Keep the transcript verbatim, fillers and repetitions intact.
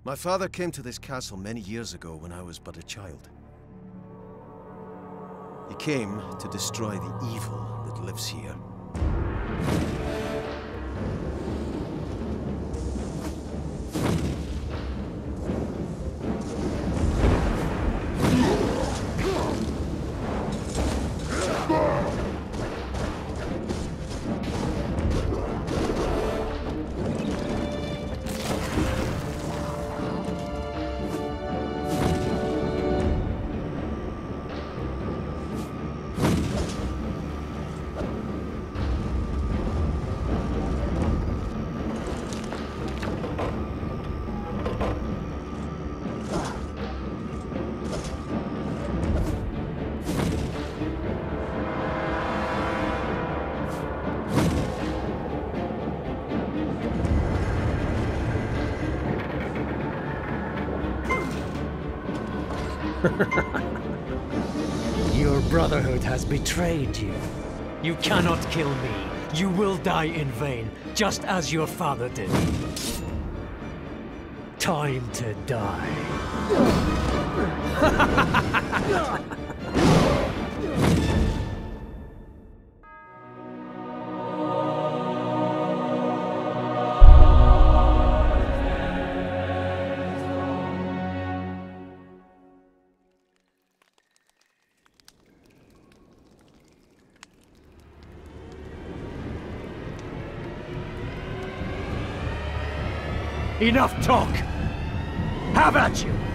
My father came to this castle many years ago when I was but a child. He came to destroy the evil that lives here. Your Brotherhood has betrayed you. You cannot kill me. You will die in vain, just as your father did. Time to die. Enough talk! Have at you!